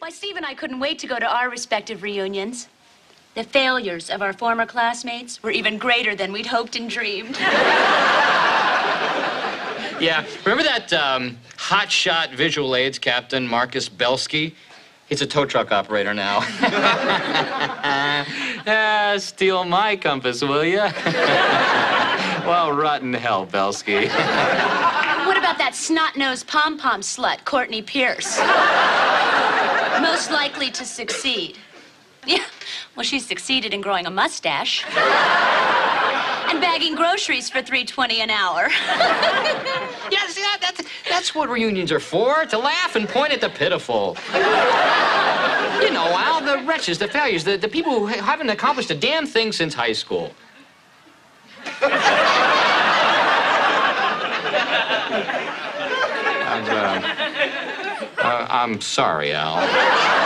Why, Steve and I couldn't wait to go to our respective reunions. The failures of our former classmates were even greater than we'd hoped and dreamed. Yeah, remember that hotshot visual aids captain, Marcus Belsky? He's a tow truck operator now. Steal my compass, will ya? Well, rotten hell, Belsky. What about that snot-nosed pom-pom slut, Courtney Pierce? Most likely to succeed. Yeah, well, she succeeded in growing a mustache. And bagging groceries for $3.20 an hour. Yeah, see, that's what reunions are for, to laugh and point at the pitiful. You know, Al, the wretches, the failures, the people who haven't accomplished a damn thing since high school. I'm sorry, Al.